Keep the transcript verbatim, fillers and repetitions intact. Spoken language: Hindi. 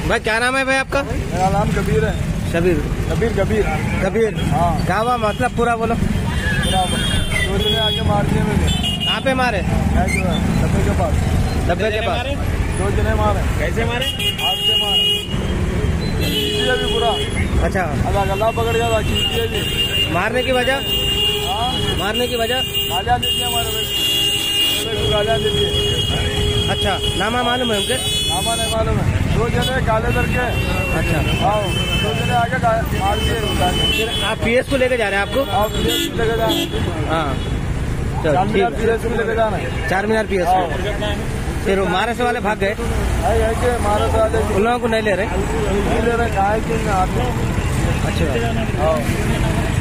भाई क्या नाम है भाई आपका? मेरा नाम कबीर है। शबीर कबीर कबीर कबीर। हाँ। क्या हुआ मतलब पूरा बोलो। दो जने आके मार दिए मुझे। कहाँ पे मारे? डब्बे के पास। डब्बे के पास दो जने मारे। कैसे मारे? हाथ से मारे। खींची भी पूरा। अच्छा, अल्लाह गला पकड़ गया था, खींची भी। मारने की वजह? हाँ, मारने की वजह? गालियाँ देती है हमारे भाई, गालियाँ देती है। अच्छा, नामा मालूम है उनके? नामा नहीं मालूम है। दो जने काले करके। अच्छा, हाँ, दो जने आके मार दिए। फिर आप पीएस को लेके जा रहे हैं आपको? आप पीएस लेके जाना। हाँ चलो ठीक। पीएस को लेके जाना है। चार मीनार पीएस को। फिर वो मारे से वाले भाग गए? मारे से वाले उन लोगों को नहीं ले रहे? नहीं ले रहे, कहा है कि अच्छा।